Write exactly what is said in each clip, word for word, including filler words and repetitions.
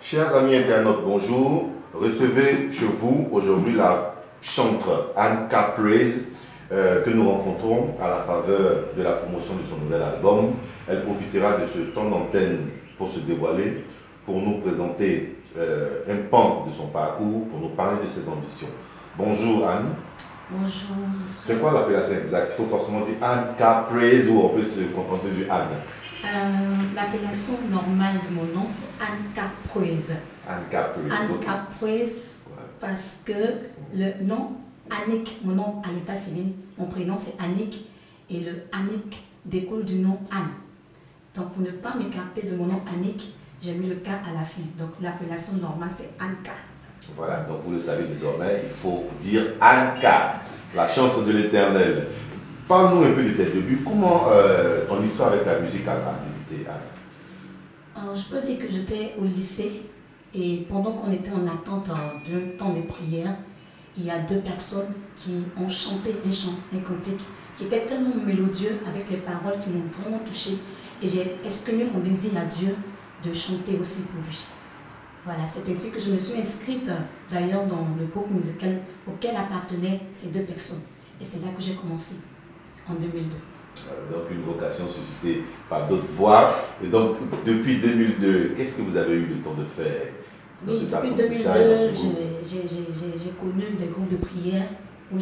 Chers amis internautes, bonjour. Recevez chez vous aujourd'hui la chanteuse Anne-K Praise euh, que nous rencontrons à la faveur de la promotion de son nouvel album. Elle profitera de ce temps d'antenne pour se dévoiler, pour nous présenter euh, un pan de son parcours, pour nous parler de ses ambitions. Bonjour Anne. Bonjour. C'est quoi l'appellation exacte? Il faut forcément dire Anne-K Praise ou on peut se contenter du Anne? Euh, L'appellation normale de mon nom, c'est Anne-K Praise. Anne-K Praise. Anne-K Praise, ouais. Parce que le nom Annick, mon nom à l'état civil, mon prénom c'est Annick, et le Annick découle du nom Anne. Donc pour ne pas m'écarter de mon nom Annick, j'ai mis le K à la fin. Donc l'appellation normale c'est Anne-K. Voilà, donc vous le savez désormais, il faut dire Anne-K, la chanteuse de l'Éternel. Parle-nous un peu de tes débuts. Comment euh, ton histoire avec la musique a débuté, Anne? Alors, je peux dire que j'étais au lycée et pendant qu'on était en attente d'un temps de prière, il y a deux personnes qui ont chanté un chant, un cantique qui était tellement mélodieux avec les paroles qui m'ont vraiment touchée et j'ai exprimé mon désir à Dieu de chanter aussi pour lui. Voilà, c'est ainsi que je me suis inscrite d'ailleurs dans le groupe musical auquel appartenaient ces deux personnes. Et c'est là que j'ai commencé, en deux mille deux. Donc une vocation suscitée par d'autres voix. Et donc depuis deux mille deux, qu'est-ce que vous avez eu le temps de faire? Oui, depuis deux mille deux, j'ai connu des groupes de prière où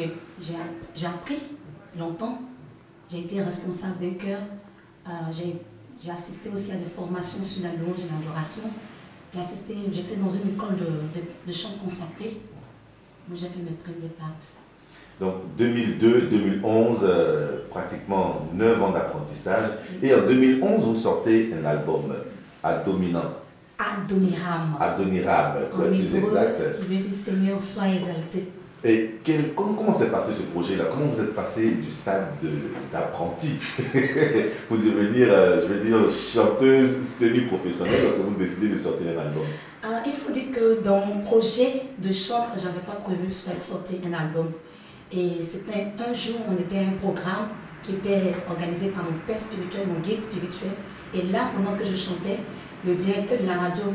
j'ai appris longtemps. J'ai été responsable d'un chœur. Euh, j'ai assisté aussi à des formations sur la louange et l'adoration. J'étais dans une école de, de, de chant consacré où j'ai fait mes premiers pas aussi. Donc deux mille deux deux mille onze, euh, pratiquement neuf ans d'apprentissage. Et en deux mille onze, vous sortez un album, Adominant. Adoniram. Adoniram, pour être plus exact. Qui veut dire Seigneur, sois exalté. Et quel, comment, comment s'est passé ce projet-là? Comment vous êtes passé du stade d'apprenti pour devenir, euh, je vais dire, chanteuse semi-professionnelle lorsque vous décidez de sortir un album? euh, Il faut dire que dans mon projet de chant, je n'avais pas prévu de sortir un album. Et c'était un jour, on était à un programme qui était organisé par mon père spirituel, mon guide spirituel. Et là, pendant que je chantais, le directeur de la radio,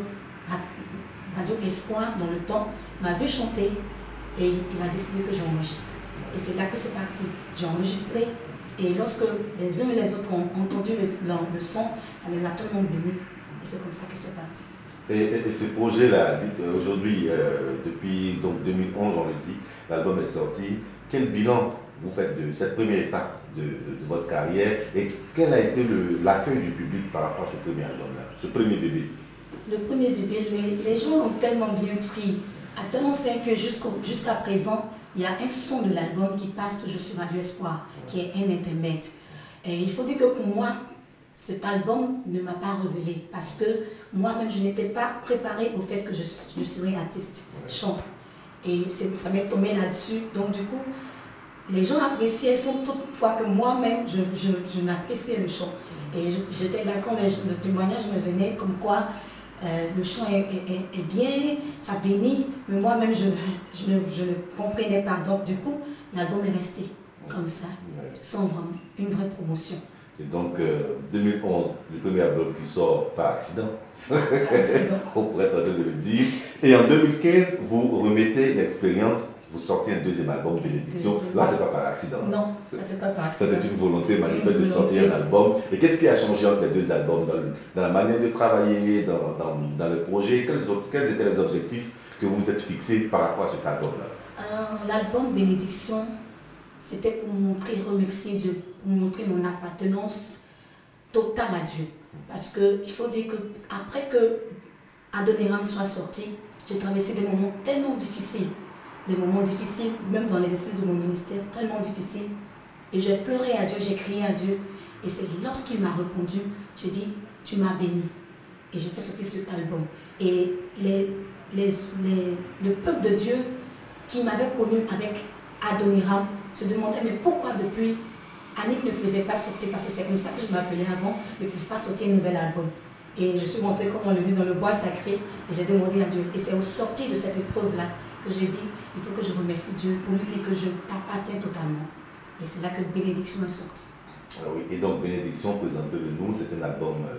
Radio Espoir, dans le temps, m'a vu chanter et il a décidé que j'enregistre. Et c'est là que c'est parti. J'ai enregistré et lorsque les uns et les autres ont entendu le, le, le son, ça les a tellement bénis. Et c'est comme ça que c'est parti. Et, et, et ce projet-là, aujourd'hui, euh, depuis donc deux mille onze, on le dit, l'album est sorti. Quel bilan vous faites de cette première étape de, de, de votre carrière et quel a été l'accueil du public par rapport à ce premier album-là, ce premier bébé? Le premier bébé, les, les gens l'ont tellement bien pris, à tel point que jusqu'à présent, il y a un son de l'album qui passe toujours sur Radio Espoir, qui est un intermède. Et il faut dire que pour moi, cet album ne m'a pas révélé parce que moi-même, je n'étais pas préparée au fait que je, je serais artiste, chanteur. Et ça m'est tombé là-dessus. Donc du coup, les gens appréciaient sans toutefois que moi-même, je, je, je n'appréciais le chant. Et j'étais là quand le, le témoignage me venait comme quoi euh, le chant est, est, est bien, ça bénit, mais moi-même, je, je, ne, je ne comprenais pas. Donc du coup, l'album est resté comme ça, sans vraiment une vraie promotion. Et donc, euh, deux mille onze, le premier album qui sort par accident. accident. On pourrait tenter de le dire. Et en deux mille quinze, vous remettez l'expérience, vous sortez un deuxième album, Bénédiction. Là, ce n'est pas par accident. Non, ça c'est pas par accident. Ça, c'est une volonté manifeste de sortir un album. Et qu'est-ce qui a changé entre les deux albums dans, le, dans la manière de travailler, dans, dans, dans le projet? Quels, quels étaient les objectifs que vous vous êtes fixés par rapport à cet album-là? euh, L'album Bénédiction, c'était pour montrer, remercier Dieu, pour montrer mon appartenance totale à Dieu. Parce qu'il faut dire qu'après que Adoniram soit sorti, j'ai traversé des moments tellement difficiles, des moments difficiles, même dans l'exercice de mon ministère, tellement difficiles. Et j'ai pleuré à Dieu, j'ai crié à Dieu. Et c'est lorsqu'il m'a répondu, je dis, tu m'as béni. Et j'ai fait sortir cet album. Et les, les, les, le peuple de Dieu qui m'avait connu avec Adoniram se demandait, mais pourquoi depuis Annick ne faisait pas sortir, parce que c'est comme ça que je m'appelais avant, ne faisait pas sortir un nouvel album. Et je suis montée, comme on le dit, dans le bois sacré, et j'ai demandé à Dieu. Et c'est au sortir de cette épreuve-là que j'ai dit, il faut que je remercie Dieu pour lui dire que je t'appartiens totalement. Et c'est là que Bénédiction est sortie. Ah oui, et donc Bénédiction, présentez-le nous, c'est un album de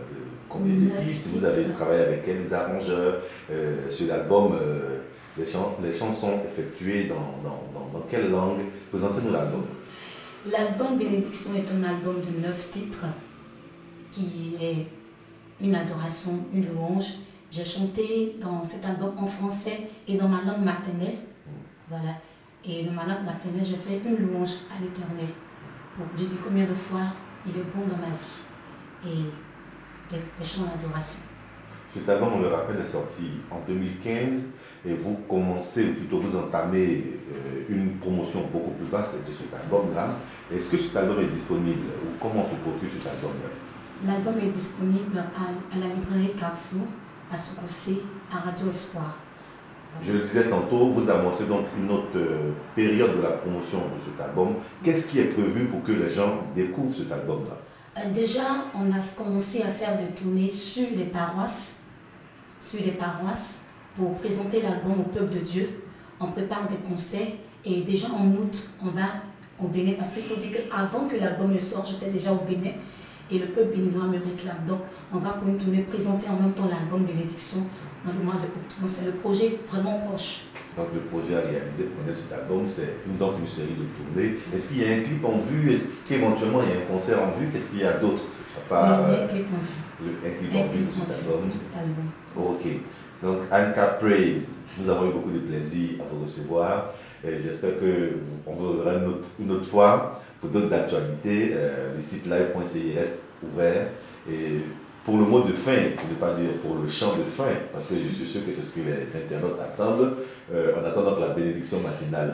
combien de Neuf pistes? titres. Vous avez travaillé avec quels arrangeurs euh, sur l'album? euh, les, chan les chansons effectuées dans, dans, dans, dans quelle langue? Présentez-nous l'album. L'album Bénédiction est un album de neuf titres qui est une adoration, une louange. J'ai chanté dans cet album en français et dans ma langue maternelle. Voilà. Et dans ma langue maternelle, j'ai fait une louange à l'Éternel pour lui dire combien de fois il est bon dans ma vie. Et des, des chants d'adoration. Cet album, on le rappelle, est sorti en deux mille quinze et vous commencez, ou plutôt vous entamez euh, une promotion beaucoup plus vaste de cet album-là. Est-ce que cet album est disponible ou comment se procure cet album-là? L'album est disponible à, à la librairie Carrefour, à Soukoussi, à Radio Espoir. Voilà. Je le disais tantôt, vous amorcez donc une autre euh, période de la promotion de cet album. Qu'est-ce qui est prévu pour que les gens découvrent cet album-là? Euh, déjà, on a commencé à faire des tournées sur les paroisses, sur les paroisses pour présenter l'album au peuple de Dieu. On prépare des concerts et déjà en août, on va au Bénin parce qu'il faut dire qu'avant que l'album ne sorte, j'étais déjà au Bénin et le peuple béninois me réclame. Donc, on va pour une tournée présenter en même temps l'album Bénédiction dans le mois de août. Donc, c'est le projet vraiment proche. Donc, le projet à réaliser pour connaître cet album, c'est donc une série de tournées. Est-ce qu'il y a un clip en vue? Est-ce qu'éventuellement il y a un concert en vue? Qu'est-ce qu'il y a d'autre? Il y a un clip en vue. Le, un clip Un en vue clip pour cet en vue album. pour cet album. Ok. Donc, Anka Praise, nous avons eu beaucoup de plaisir à vous recevoir. J'espère qu'on vous verra une autre, une autre fois pour d'autres actualités. Euh, le site live point c i reste ouvert. Et pour le mot de fin, pour ne pas dire pour le chant de fin, parce que je suis sûr que c'est ce que les internautes attendent, euh, en attendant la bénédiction matinale.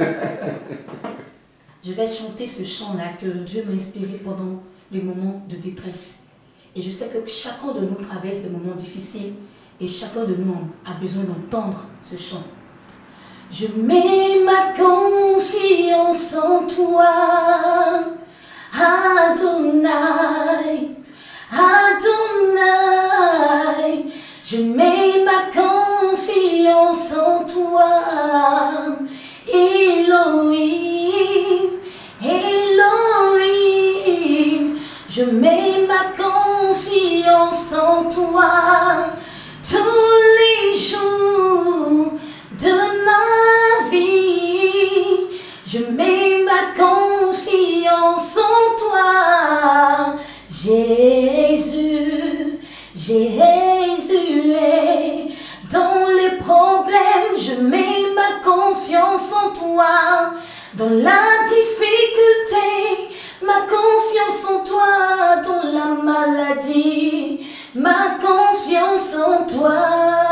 Je vais chanter ce chant-là que Dieu m'a inspiré pendant les moments de détresse. Et je sais que chacun de nous traverse des moments difficiles et chacun de nous a besoin d'entendre ce chant. Je mets ma confiance en toi, Adonai, Adonai. Je mets ma confiance en toi, Elohim, Elohim. Je mets ma confiance en toi tous les jours de ma vie. Je mets ma confiance en toi, Jésus, Jésus. Et dans les problèmes, je mets ma confiance en toi. Dans la difficulté, ma confiance en toi. Dans la maladie, ma confiance en toi,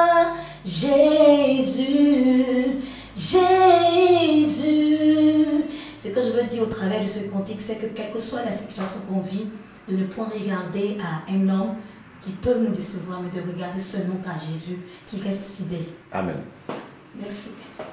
Jésus, Jésus. Ce que je veux dire au travers de ce cantique, c'est que quelle que soit la situation qu'on vit, de ne point regarder à un homme qui peut nous décevoir, mais de regarder seulement à Jésus qui reste fidèle. Amen. Merci.